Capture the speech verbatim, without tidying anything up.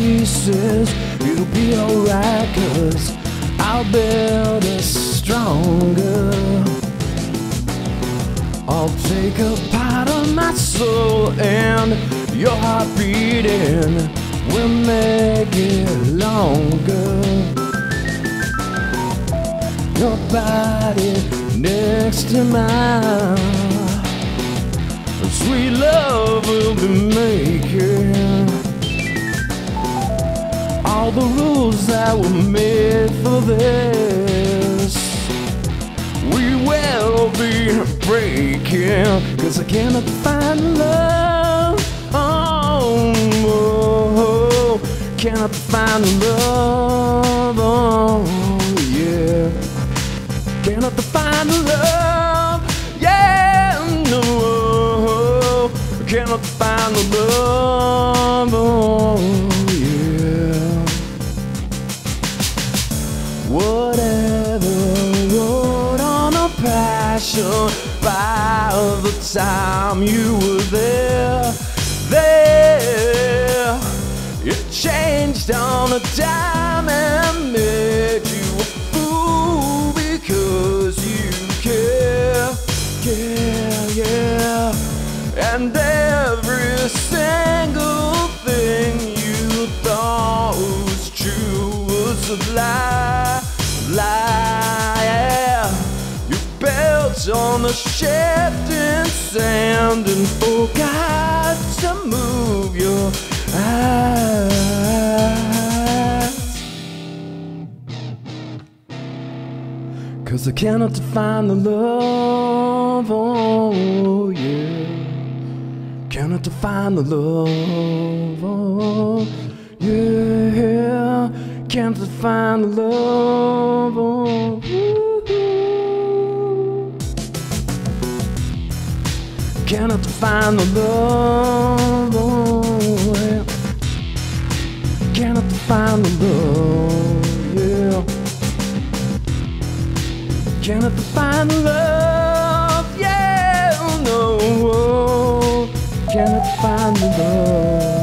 pieces. It'll be alright, 'cause I'll build us stronger. I'll take a part of my soul, and your heart beating will make it longer. Your body next to mine, sweet love will be making all the rules that were made for this. We will be breaking, 'cause I cannot find love. Oh, oh, cannot find love. Oh, yeah, cannot find love. Yeah, no, cannot find love. Oh, yeah. Whatever wrote on a passion, by the time you were there, there, it changed on a dime and made you a fool, because you care, care, yeah. And every single thing you thought was true was a lie, lie, yeah. You built on the shifting sand and forgot to move your eyes. 'Cause I cannot find the love, oh yeah. Cannot find the love, oh yeah. Can't find the love, oh woo-hoo. Cannot find the love, oh yeah. Cannot find the love, yeah. Cannot find the love, yeah, no. Cannot find the love.